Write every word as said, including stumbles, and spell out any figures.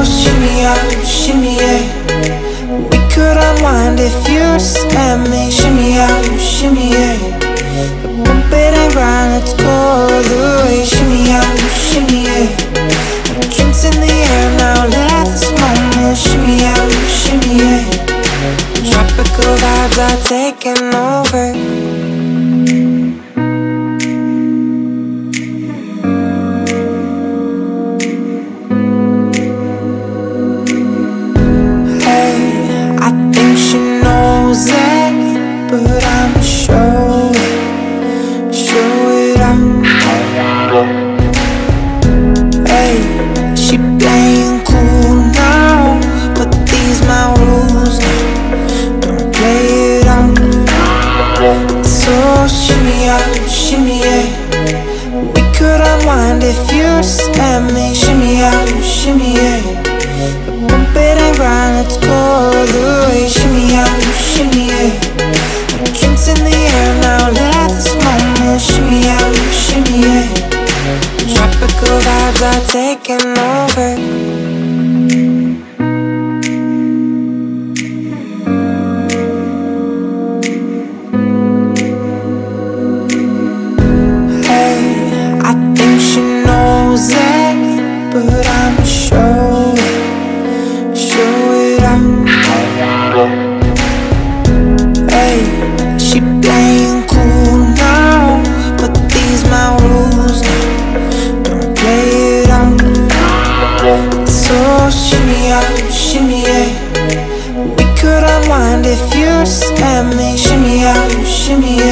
shimmy out, shimmy yeah. We could unwind if you just let me. Shimmy out, shimmy yeah. Bump it and grind, let's go the way. Shimmy out, shimmy yeah. Drinks in the air now, let this moment. Shimmy out, shimmy yeah. Tropical vibes are taking over. But I'ma show it, show it out. Hey, she playing cool now, but these my rules now. Don't play it out. So shimmy out, shimmy yeah. We could unwind if you just let me. Shimmy out, shimmy yeah. Bump it and grind, let's go the way. Shimmy out, shimmy yeah. Drinks in the air now, let this moment. Shimmy out, shimmy yeah. Tropical vibes are taking over. Hey, I think she knows it, but I'ma show it, show it out. Hey, she playing cool now, but these my rules now. Don't play it out. So shimmy out, shimmy yeah. We could unwind if you just let me. Shimmy out, shimmy yeah.